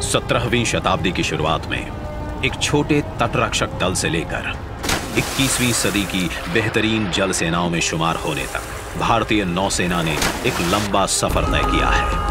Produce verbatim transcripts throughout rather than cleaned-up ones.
सत्रहवीं शताब्दी की शुरुआत में एक छोटे तटरक्षक दल से लेकर इक्कीसवीं सदी की बेहतरीन जल सेनाओं में शुमार होने तक भारतीय नौसेना ने एक लंबा सफर तय किया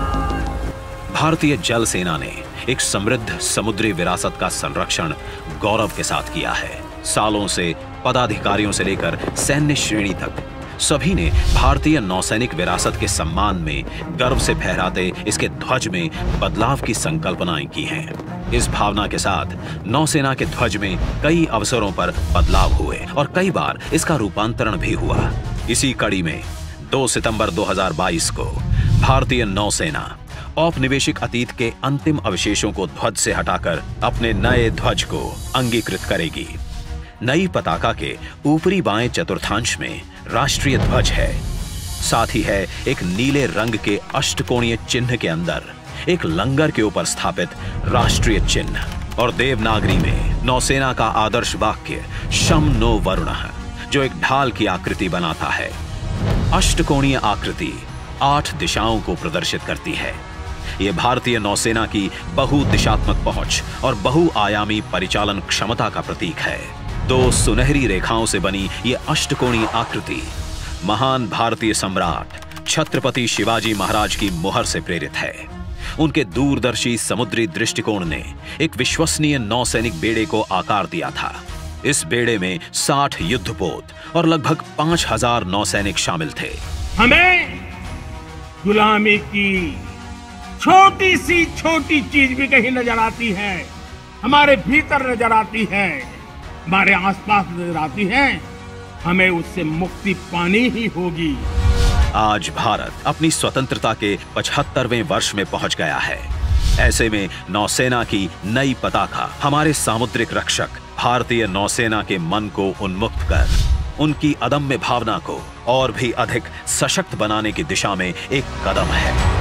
है। भारतीय जल सेना ने एक समृद्ध समुद्री विरासत का संरक्षण गौरव के साथ किया है। सालों से पदाधिकारियों से लेकर सैन्य श्रेणी तक सभी ने भारतीय नौसैनिक विरासत के सम्मान में गर्व से फहराते इसके ध्वज में बदलाव की संकल्पनाएं की हैं। इस भावना के साथ नौसेना के ध्वज में कई अवसरों पर बदलाव हुए और कई बार इसका रूपांतरण भी हुआ। इसी कड़ी में दो सितंबर दो हज़ार बाईस को भारतीय नौसेना औपनिवेशिक अतीत के अंतिम अवशेषों को ध्वज से हटाकर अपने नए ध्वज को अंगीकृत करेगी। नई पताका के ऊपरी बाएं चतुर्थांश में राष्ट्रीय ध्वज है। साथ ही है एक नीले रंग के अष्टकोणीय चिन्ह के अंदर एक लंगर के ऊपर स्थापित राष्ट्रीय चिन्ह और देवनागरी में नौसेना का आदर्श वाक्य शम नो वरुणः, जो एक ढाल की आकृति बनाता है। अष्टकोणीय आकृति आठ दिशाओं को प्रदर्शित करती है। यह भारतीय नौसेना की बहुदिशात्मक पहुंच और बहुआयामी परिचालन क्षमता का प्रतीक है। दो सुनहरी रेखाओं से बनी ये अष्टकोणीय आकृति महान भारतीय सम्राट छत्रपति शिवाजी महाराज की मुहर से प्रेरित है। उनके दूरदर्शी समुद्री दृष्टिकोण ने एक विश्वसनीय नौसैनिक बेड़े को आकार दिया था। इस बेड़े में साठ युद्धपोत और लगभग पांच हजार नौसैनिक शामिल थे। हमें गुलामी की छोटी सी छोटी चीज भी कहीं नजर आती है, हमारे भीतर नजर आती है, हमारे आसपास नजर आती है, हमें उससे मुक्ति पानी ही होगी। आज भारत अपनी स्वतंत्रता के पचहत्तरवें वर्ष में पहुंच गया है। ऐसे में नौसेना की नई पताका हमारे सामुद्रिक रक्षक भारतीय नौसेना के मन को उन्मुक्त कर उनकी अदम्य भावना को और भी अधिक सशक्त बनाने की दिशा में एक कदम है।